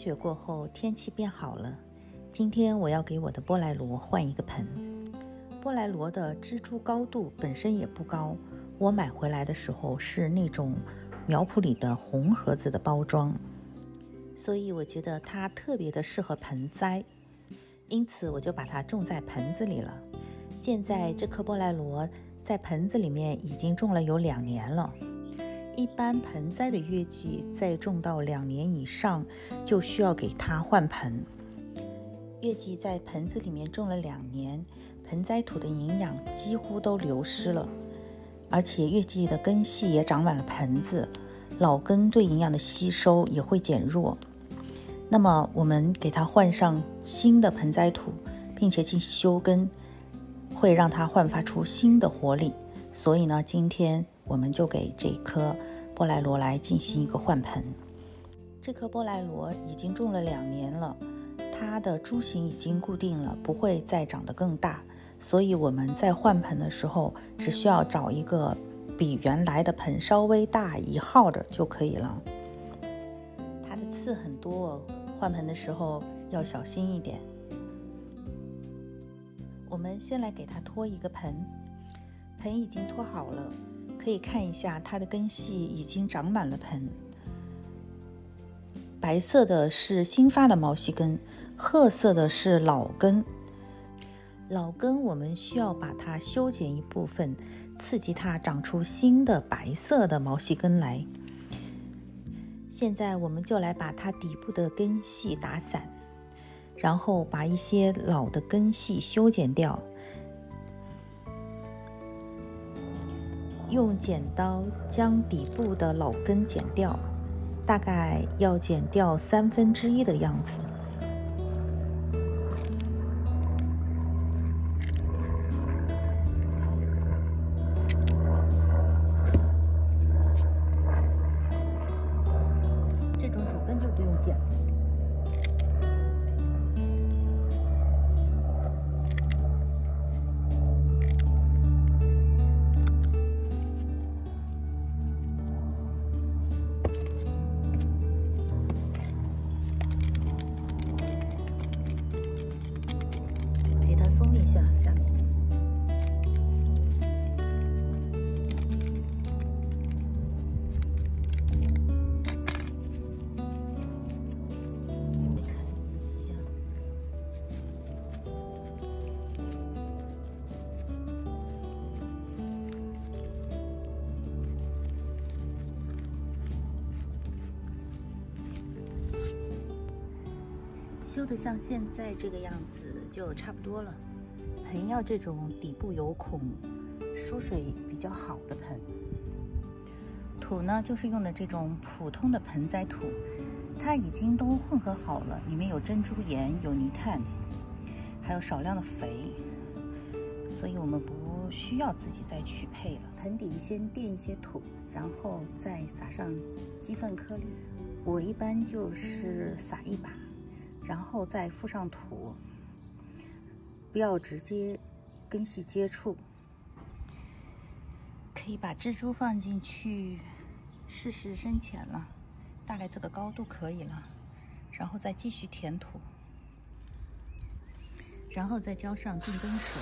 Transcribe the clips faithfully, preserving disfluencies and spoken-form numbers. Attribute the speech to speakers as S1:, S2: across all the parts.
S1: 雪过后，天气变好了。今天我要给我的波莱罗换一个盆。波莱罗的支柱高度本身也不高，我买回来的时候是那种苗圃里的红盒子的包装，所以我觉得它特别的适合盆栽，因此我就把它种在盆子里了。现在这棵波莱罗在盆子里面已经种了有两年了。一般盆栽的月季在种到两年以上，就需要给它换盆。月季在盆子里面种了两年，盆栽土的营养几乎都流失了，而且月季的根系也长满了盆子，老根对营养的吸收也会减弱。那么我们给它换上新的盆栽土，并且进行修根，会让它焕发出新的活力。所以呢，今天我们就给这棵波莱罗来进行一个换盆。这棵波莱罗已经种了两年了，它的株型已经固定了，不会再长得更大，所以我们在换盆的时候只需要找一个比原来的盆稍微大一号的就可以了。它的刺很多，换盆的时候要小心一点。我们先来给它拖一个盆，盆已经拖好了，可以看一下它的根系已经长满了盆。白色的是新发的毛细根，褐色的是老根。老根我们需要把它修剪一部分，刺激它长出新的白色的毛细根来。现在我们就来把它底部的根系打散，然后把一些老的根系修剪掉。用剪刀将底部的老根剪掉，大概要剪掉三分之一的样子。这种主根就不用剪了。松一下下面，看一下，修得像现在这个样子就差不多了。盆要这种底部有孔、疏水比较好的盆。土呢，就是用的这种普通的盆栽土，它已经都混合好了，里面有珍珠岩、有泥炭，还有少量的肥，所以我们不需要自己再去配了。盆底先垫一些土，然后再撒上鸡粪颗粒。我一般就是撒一把，然后再附上土。不要直接根系接触，可以把蜘蛛放进去试试深浅了，大概这个高度可以了，然后再继续填土，然后再浇上定根水。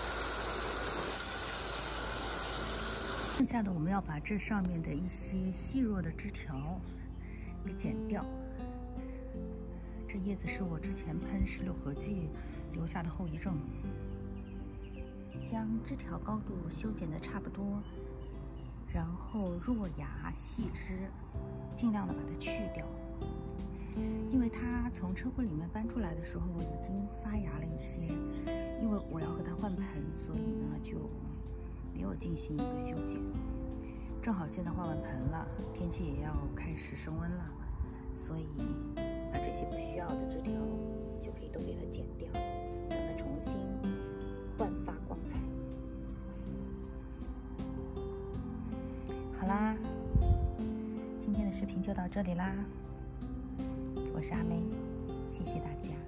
S1: 剩下的我们要把这上面的一些细弱的枝条给剪掉。这叶子是我之前喷石榴合剂留下的后遗症。将枝条高度修剪得差不多，然后弱芽细枝，尽量的把它去掉。因为它从车库里面搬出来的时候已经发芽了一些，因为我要和它换盆，所以呢就没有进行一个修剪。正好现在换完盆了，天气也要开始升温了，所以把这些不需要的枝条就可以都给它剪掉，让它重新焕发光彩。好啦，今天的视频就到这里啦，我是阿妹，谢谢大家。